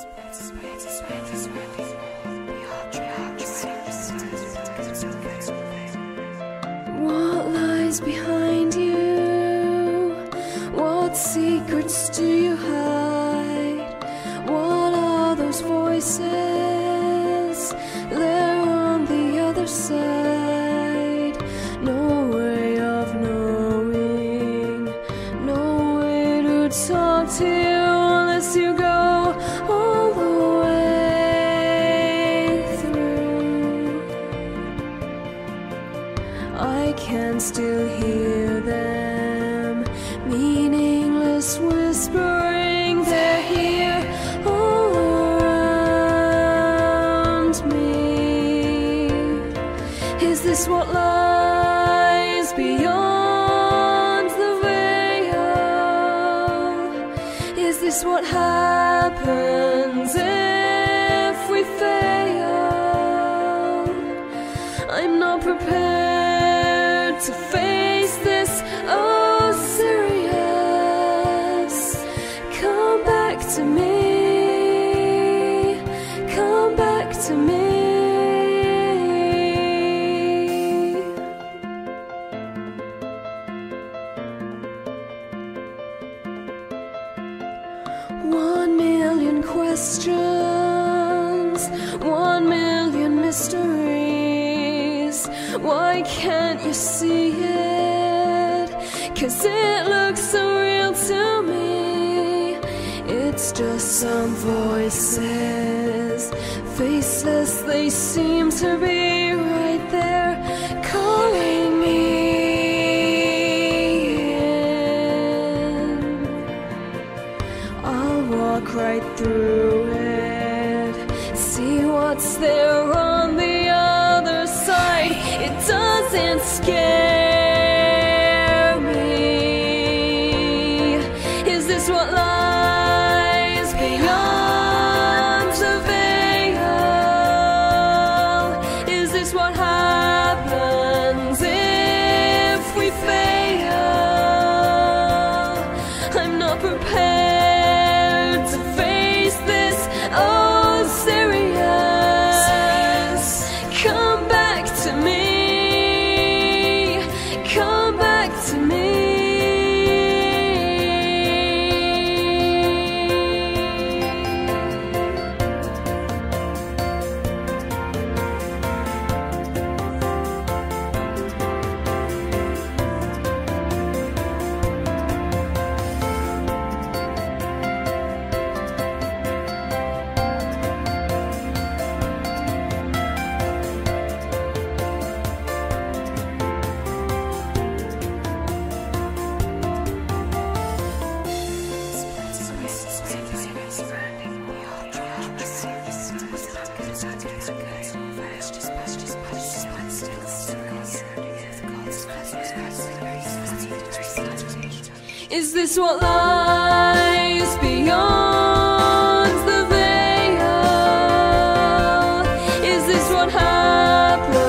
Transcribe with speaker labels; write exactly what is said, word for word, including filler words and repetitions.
Speaker 1: What lies behind you? What secrets do you hide? What are those voices there on the other side? No way of knowing, no way to talk to you unless you go all the way through. I can still hear them, meaningless whispering. They're here all around me. Is this what lies beyond the veil? Is this what happens if we fail? I'm not prepared to face this. Oh, serious. Come back to me. Come back to me. One million questions, one million mysteries. Why can't you see it? 'Cause it looks so real to me. It's just some voices, faceless, they seem to be right there calling me in. I'll walk right through it, see what's there on the other side. It doesn't scare me. Is this what lies beyond the veil? Is this what happens if we fail? I'm not prepared to face this. Oh, serious. Come back to me. Come back to me. Is this what lies beyond the veil? Is this what happens